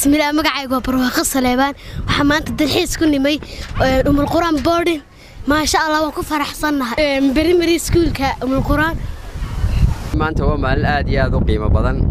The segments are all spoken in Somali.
بسم الله مقعد وبروح صليبان وحمانت الدلحيس كوني مي القرآن بوردين ما شاء الله وكفر حصلنا بريمري سكول القرآن ما أنت هو مع الآدية ذو قيمة بدن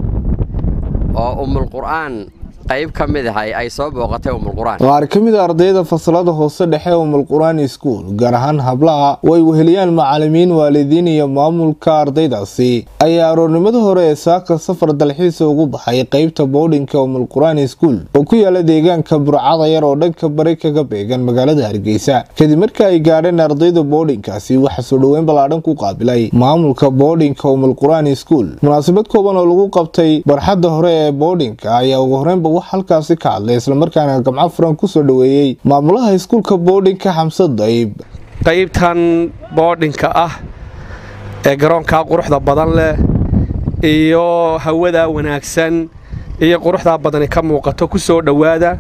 القرآن qayb ka mid ah ay soo booqatay Qur'aan qaar ka mid ah ardayda fasalada hoose dhexe Qur'aan school gaar ahaan hablaha way weheliyaan macallimiin waalidiin iyo maamulka ardaydaasi ayaa aroornimada hore ee saaka safar dalxiis ugu baxay qaybta boardingka Qur'aan school oo ku yaala deegaanka Burcada yar oo dhanka bari kaga beegan magaalada Hargeysa kadib markii ay gaareen ardayda boardingkaasi waxa soo dhaweyn balaadan ku qaabilay maamulka boardingka Qur'aan school munaasabad kooban oo lagu qabtay barxadda hore ee boardingka ayaa ugu horreyn halkaasi ka hadlay isla markaana gamco furan ku soo dhaweeyay maamulaha iskuulka boardingka Xamsad Dayib qaybtan boardingka ah ee garoonka quruxda badan leh iyo hawada wanaagsan iyo quruxda badan ka muuqato ku soo dhawaada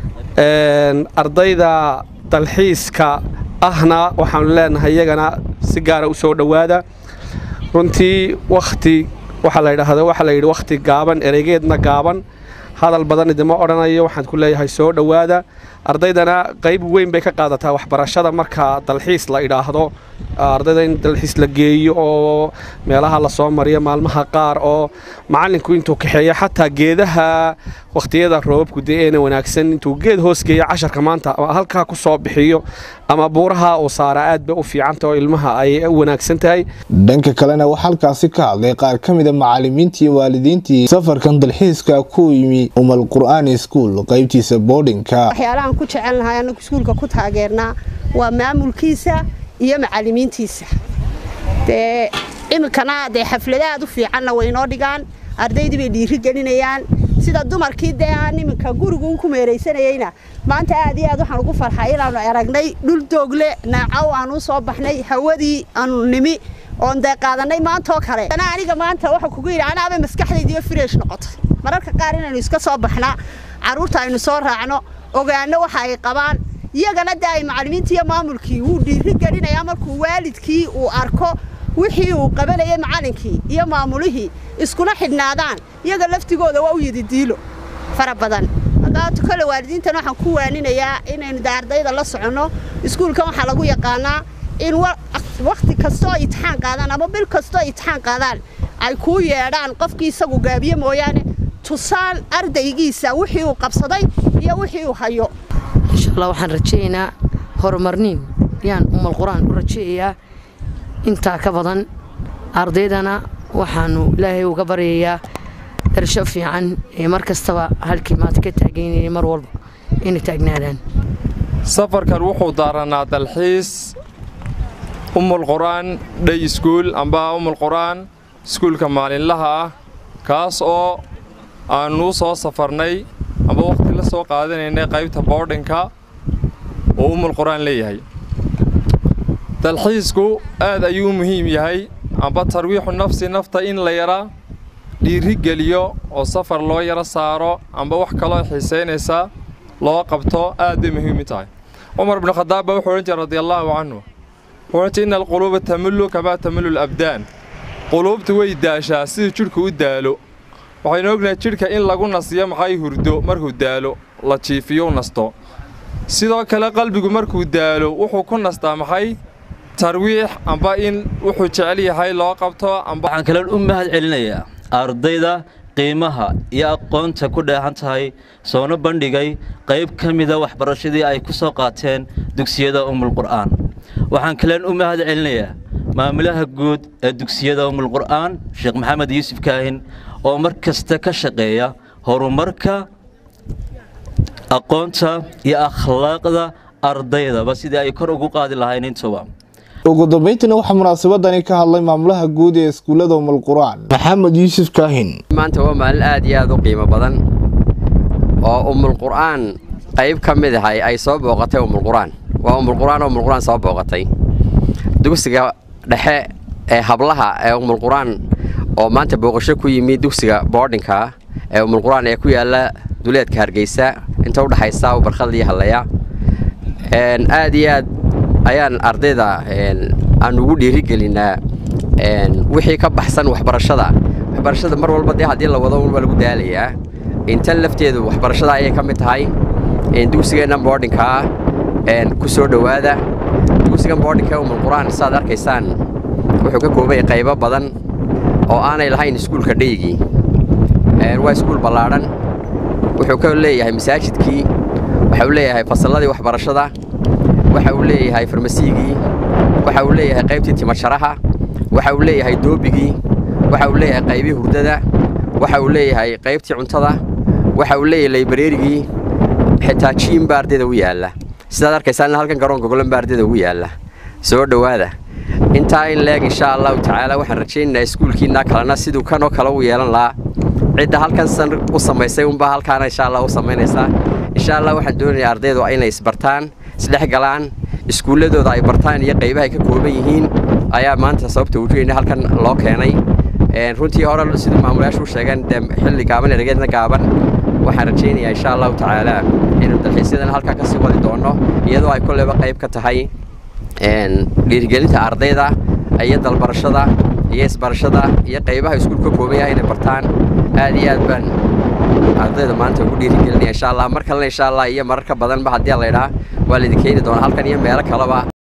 ardayda dalxiiska ahna waxaan leenahay iyagana si gaar ah u soo dhawaada runtii waqti waxa la yiraahdo waqti gaaban ereygeedna gaaban hadal badan idima oranayo waxaan ku leeyahay soo dhawaada ardaydana qayb weyn bay ka qaadataa waxbarashada marka dalxiis la ilaahdo ardayda in dalxiis la geeyo oo meelaha la soo mariyo maalmaha qaar oo macallinku intuu kaxeeyo xataa geedaha waqtiyada roobku deena wanaagsan intuu geed hoos geeyo casharka maanta halka ku soo bixiyo ama buuraha oo saara aad bay u fiicanta oo ilmaha ay wanaagsan tahay dhanka kalena waxa halkaasi ka hadlay qaar ka mid ah macallimiintii waalidiintii safarkan dalxiiska ku yimi Qur'aan school qaybtiisa boardingka waxyaalahan ku jecelnahay anagu iskuulka ku taageernaa waa maamulkiisa iyo macallimiintiisa imikana xafladaad u fiicanna way noo dhigaan ardaydii bay dhiiri gelinayaan sida dumarkii aan iminka guriga ku meereysanayna maanta aad iyo aad waxaan ugu farxay inaanu aragnay dhul doogle naacaw aanu soo baxnay hawadii aanu nimi oon qaadanay maanta oo kale aniga maanta waxa kugu yiri anaaba maskaxdayda fresh noqotay mararka qaar inaynu iska soo baxnaa caruurta aynu soo raacno ogaano waxa ay qabaan iyagana daay macallimiinta iyo maamulkii uu dhiiri gelinaya markuu waalidkii uu arko wixii uu qabanayay macallinkii iyo maamulihii iskuna xidhnaadaan iyaga laftigooda waa u yidi diilo fara badan hadda kale waalidiintan waxaan ku waaninayaa inaynu ardayda la socono iskuulkan waxa lagu yaqaanaa in waqti kasto imtixaan qaadaan ama bil kasto imtixaan qaadaan ay ku yeedhaan qofkii isagu gaabiye mooyaane tusaan ardaygiisa wixii uu qabsaday iyo wixii uu hayo insha Allah waxaan rajaynayaa horumarnin yaan Qur'aan u rajayaa inta ka badan ardaydana waxaanu Ilaahay uga baryayaa irsho fiican ee markastaba halkii maad ka taageynay mar walba in taagnaadaan safarkan wuxuu daaranaa dalxiis Qur'aan day school amba Qur'aan iskuulka maalinlaha ah kaas oo aanu soo safarnay amba waqti la soo qaadanaynay qaybta boardingka oo Qur'aan leeyahay dalxiisku aad ayuu muhiim yahay amba tarwiixu nafsi nafta in la yara dhiiri geliyo oo safar loo yara saaro amba wax kale oo xiiseynaysa loo qabto aad bay muhiim tahay Umar ibn Khattab wuxuu yiri radiyallahu anhu وإن القلوب تمل كما تمل الأبدان قلوب توي داشا سيد شركة ودالو وحين وقنا شركة إن لقونا صيام حي هردو مركو دالو لطيفيو نستو سيدا كلا قلبي مركو دالو وحو كون نستام حي ترويح أمبا إن وحو تعلي حي لاقبتو أمبا عن كلا الأمة العلنية أرضيدا qiimaha iyo aqoonta ku dheehantahay soo bandhigay qayb kamida waxbarashadii ay ku soo qaateen dugsiyada Qur'aan waxaan kale u mahad celinayaa maamulaha guud ee dugsiyada Qur'aan Sheekh Maxamed Yuusuf Kaahin oo markasta ka shaqeeya horumarka aqoonta iyo akhlaaqda ardayda sidii ay kor ugu qaadi lahaayeen intaba ugu dambeyntiina waxa munaasabadani ka hadlay maamulaha guud ee iskuulada Qur'aan Maxamed Yuusuf Kaahin maanta waa maalin aad iyo aad u qiimo badan oo Qur'aan qayb ka mid ah ay soo booqatay Qur'aan waa Qur'aan soo booqatay dugsiga dhexe ee hablaha ee Qur'aan oo maanta booqasho ku yimid dugsiga boardingka ee Qur'aan ee ku yaala duleedka Hargeysa inta u dhaxaysa barxad iyo halaya aad iyo aad ayaan ardayda aan ugu dhiiri gelinaa wixii ka baxsan waxbarashada mar walba hadii la wado walba lagu daalayaa intan lafteedu waxbarashada ayay ka mid tahay dugsigeenna boardingka ku soo dhowaada dugsigan boardingka umulqur'aan saad arkaysaan wuxuu ka koobay qaybo badan oo aanay lahayn iskuulka dhaygii waa iskuul ballaadhan wuxuu ka leeyahay masaajidkii waxa uu leeyahay fasalladii waxbarashada waxa uu leeyahay farmasiigii waxa uu leeyahay qaybtii timasharaha waxa uu leeyahay doobigii waxa uu leeyahay qaybii hurdada waxa uu leeyahay qaybtii cuntada waxa uu leeyahay librarygii xitaa jiim baa ardayda u yaalla sidaad arkaysaan halkan garoonka golan baa ardayda ugu yaalla soo dhowaada intaa in leeg insha allahu tacaala waxaan rajaynaynaa iskuulkiina kalena siduu kanoo kale u yeelan lahaa cidda halkan san u samaysay unbaa halkaana insha allah u samaynaysaa insha allah waxaan doonayaa ardaydu inay isbartaan isdhex galaan iskuulladooda ay bartaan iyo qaybaha ay ka kooban yihiin ayaa maanta sababta wujudayna halkan loo keenay runtii hore siduu maamulayaashu u sheegeen dee xilli gaaban erageedna gaaban waxaan rajaynayaa insha allahu tacaala inuu dalxiisyadan halkaa kasii wadi doono iyadoo ay kolleyba qayb ka tahay dhiirigelinta ardayda iyo dalbarashada iyo isbarashada iyo qaybaha iskuulka ka kooban yahay inay bartaan aad iyo aad baan ardayda maanta ugu dhiirigelinaya insha allah mar kalena insha allah iyo marar ka badanba haddii la idhaa waa laidin keeni doonaa halkan iyo meelo kaleba